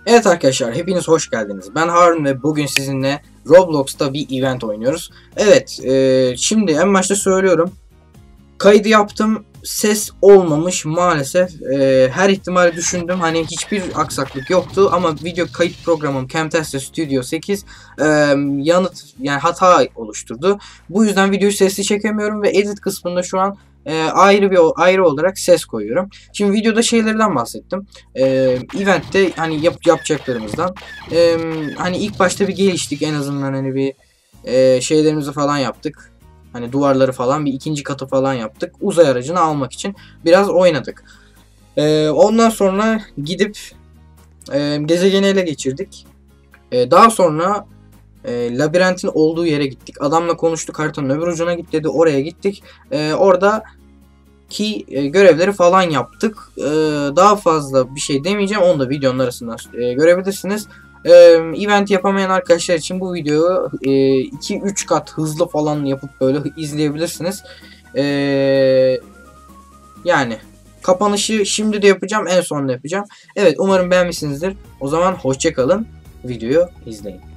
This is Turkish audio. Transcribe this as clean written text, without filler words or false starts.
Evet arkadaşlar, hepiniz hoş geldiniz. Ben Harun ve bugün sizinle Roblox'ta bir event oynuyoruz. Evet, şimdi en başta söylüyorum. Kaydı yaptım, ses olmamış maalesef. Her ihtimali düşündüm, hani hiçbir aksaklık yoktu ama video kayıt programım Camtasia Studio 8 hata oluşturdu. Bu yüzden videoyu sesli çekemiyorum ve edit kısmında şu an ayrı olarak ses koyuyorum. Şimdi videoda şeylerden bahsettim. Event'te hani yapacaklarımızdan. Hani ilk başta bir geliştik, en azından hani bir şeylerimizi falan yaptık. Hani duvarları falan, bir ikinci katı falan yaptık. Uzay aracını almak için biraz oynadık. Ondan sonra gidip gezegeni ele geçirdik. Daha sonra labirentin olduğu yere gittik. Adamla konuştuk, haritanın öbür ucuna git dedi. Oraya gittik. Orada ki görevleri falan yaptık. Daha fazla bir şey demeyeceğim. Onu da videonun arasından görebilirsiniz. Event yapamayan arkadaşlar için bu videoyu 2-3 kat hızlı falan yapıp böyle izleyebilirsiniz. Yani kapanışı şimdi de yapacağım, en sonunda yapacağım. Evet, umarım beğenmişsinizdir. O zaman hoşça kalın. Videoyu izleyin.